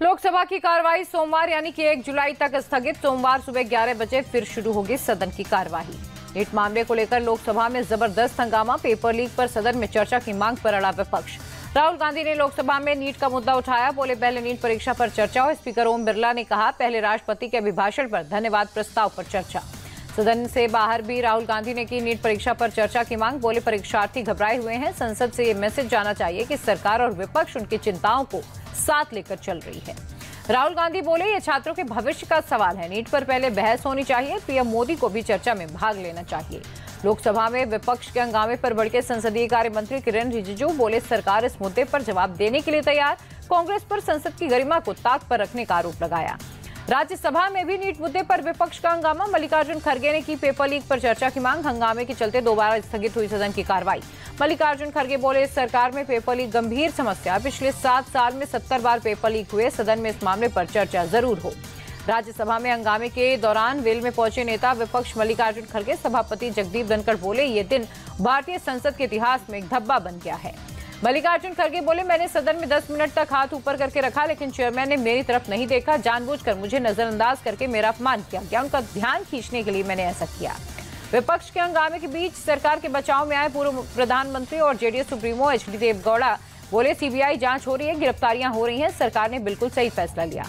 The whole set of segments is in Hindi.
लोकसभा की कार्रवाई सोमवार यानी कि 1 जुलाई तक स्थगित। सोमवार सुबह 11 बजे फिर शुरू होगी सदन की कार्यवाही। नीट मामले को लेकर लोकसभा में जबरदस्त हंगामा। पेपर लीक पर सदन में चर्चा की मांग पर अड़ा विपक्ष। राहुल गांधी ने लोकसभा में नीट का मुद्दा उठाया। बोले, पहले नीट परीक्षा पर चर्चा हो। स्पीकर ओम बिरला ने कहा, पहले राष्ट्रपति के अभिभाषण पर धन्यवाद प्रस्ताव पर चर्चा। सदन से बाहर भी राहुल गांधी ने की नीट परीक्षा पर चर्चा की मांग। बोले, परीक्षार्थी घबराए हुए हैं। संसद से ये मैसेज जाना चाहिए कि सरकार और विपक्ष उनकी चिंताओं को साथ लेकर चल रही है। राहुल गांधी बोले, ये छात्रों के भविष्य का सवाल है। नीट पर पहले बहस होनी चाहिए। पीएम मोदी को भी चर्चा में भाग लेना चाहिए। लोकसभा में विपक्ष के हंगामे पर भड़के संसदीय कार्य मंत्री किरेन रिजिजू। बोले, सरकार इस मुद्दे पर जवाब देने के लिए तैयार। कांग्रेस पर संसद की गरिमा को ताक पर रखने का आरोप लगाया। राज्यसभा में भी नीट मुद्दे पर विपक्ष का हंगामा। मल्लिकार्जुन खड़गे ने की पेपर लीक पर चर्चा की मांग। हंगामे के चलते दोबारा स्थगित हुई सदन की कार्रवाई। मल्लिकार्जुन खड़गे बोले, सरकार में पेपर लीक गंभीर समस्या। पिछले 7 साल में 70 बार पेपर लीक हुए। सदन में इस मामले पर चर्चा जरूर हो। राज्यसभा में हंगामे के दौरान वेल में पहुंचे नेता विपक्ष मल्लिकार्जुन खड़गे। सभापति जगदीप धनखड़ बोले, ये दिन भारतीय संसद के इतिहास में एक धब्बा बन गया है। मल्लिकार्जुन खड़गे बोले, मैंने सदन में 10 मिनट तक हाथ ऊपर करके रखा, लेकिन चेयरमैन ने मेरी तरफ नहीं देखा। जानबूझकर मुझे नजरअंदाज करके मेरा अपमान किया गया। उनका ध्यान खींचने के लिए मैंने ऐसा किया। विपक्ष के हंगामे के बीच सरकार के बचाव में आए पूर्व प्रधानमंत्री और जेडीएस सुप्रीमो एचडी देवगौड़ा। बोले, सीबीआई जांच हो रही है, गिरफ्तारियां हो रही हैं। सरकार ने बिल्कुल सही फैसला लिया।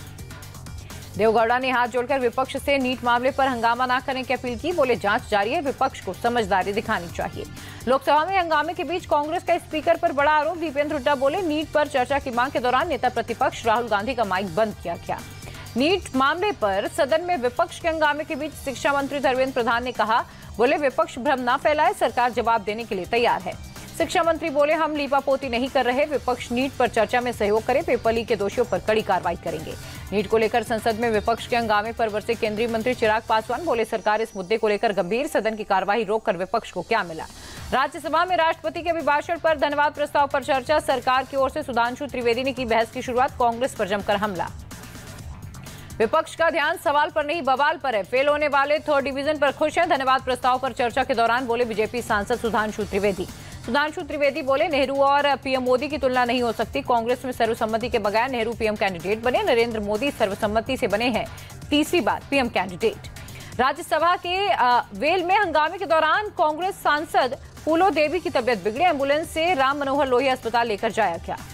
देवगौड़ा ने हाथ जोड़कर विपक्ष से नीट मामले पर हंगामा न करने की अपील की। बोले, जांच जारी है, विपक्ष को समझदारी दिखानी चाहिए। लोकसभा में हंगामे के बीच कांग्रेस का स्पीकर पर बड़ा आरोप। दीपेंद्र हुड्डा बोले, नीट पर चर्चा की मांग के दौरान नेता प्रतिपक्ष राहुल गांधी का माइक बंद किया गया। नीट मामले पर सदन में विपक्ष के हंगामे के बीच शिक्षा मंत्री धर्मेंद्र प्रधान ने कहा, बोले, विपक्ष भ्रम न फैलाए, सरकार जवाब देने के लिए तैयार है। शिक्षा मंत्री बोले, हम लीपापोती नहीं कर रहे। विपक्ष नीट पर चर्चा में सहयोग करे। पेपर लीक के दोषियों पर कड़ी कार्रवाई करेंगे। नीट को लेकर संसद में विपक्ष के हंगामे पर बरसे केंद्रीय मंत्री चिराग पासवान। बोले, सरकार इस मुद्दे को लेकर गंभीर। सदन की कार्यवाही रोककर विपक्ष को क्या मिला। राज्यसभा में राष्ट्रपति के अभिभाषण पर धन्यवाद प्रस्ताव पर चर्चा। सरकार की ओर से सुधांशु त्रिवेदी ने की बहस की शुरुआत। कांग्रेस पर जमकर हमला। विपक्ष का ध्यान सवाल पर नहीं बवाल पर है। फेल होने वाले 3rd डिवीजन पर खुश हैं। धन्यवाद प्रस्ताव पर चर्चा के दौरान बोले बीजेपी सांसद सुधांशु त्रिवेदी। सुधांशु त्रिवेदी बोले, नेहरू और पीएम मोदी की तुलना नहीं हो सकती। कांग्रेस में सर्वसम्मति के बगैर नेहरू पीएम कैंडिडेट बने। नरेंद्र मोदी सर्वसम्मति से बने हैं तीसरी बार पीएम कैंडिडेट। राज्यसभा के वेल में हंगामे के दौरान कांग्रेस सांसद फूलो देवी की तबियत बिगड़ी। एम्बुलेंस से राम मनोहर लोहिया अस्पताल लेकर जाया गया।